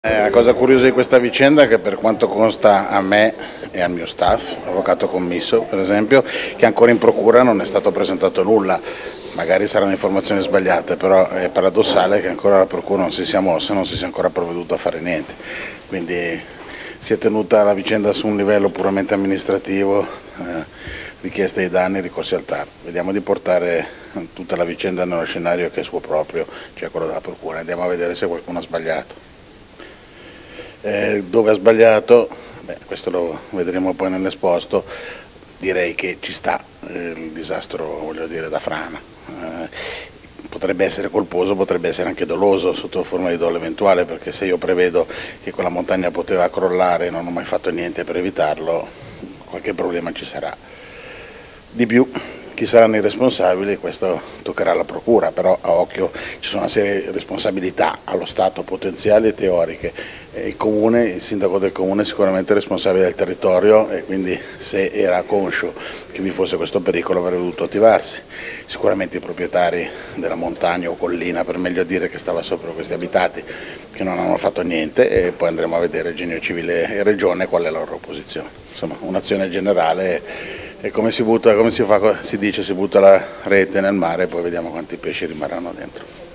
La cosa curiosa di questa vicenda è che per quanto consta a me e al mio staff, avvocato commisso per esempio, che ancora in procura non è stato presentato nulla. Magari saranno informazioni sbagliate, però è paradossale che ancora la procura non si sia mossa e non si sia ancora provveduto a fare niente. Quindi si è tenuta la vicenda su un livello puramente amministrativo, richieste dei danni, ricorsi al TAR. Vediamo di portare tutta la vicenda nello scenario che è suo proprio, cioè quello della procura. Andiamo a vedere se qualcuno ha sbagliato. Dove ha sbagliato, questo lo vedremo poi nell'esposto, direi che ci sta il disastro, voglio dire, da frana. Potrebbe essere colposo, potrebbe essere anche doloso sotto forma di dolo eventuale, perché se io prevedo che quella montagna poteva crollare e non ho mai fatto niente per evitarlo, qualche problema ci sarà. Di più, chi saranno i responsabili, questo toccherà alla procura, però a occhio ci sono una serie di responsabilità allo Stato potenziali e teoriche. Il comune, il sindaco del comune è sicuramente responsabile del territorio e quindi se era conscio che vi fosse questo pericolo avrebbe dovuto attivarsi. Sicuramente i proprietari della montagna o collina, per meglio dire, che stava sopra questi abitati, che non hanno fatto niente, e poi andremo a vedere Genio Civile e Regione qual è la loro posizione. Insomma, un'azione generale. E come si butta, si dice, si butta la rete nel mare e poi vediamo quanti pesci rimarranno dentro.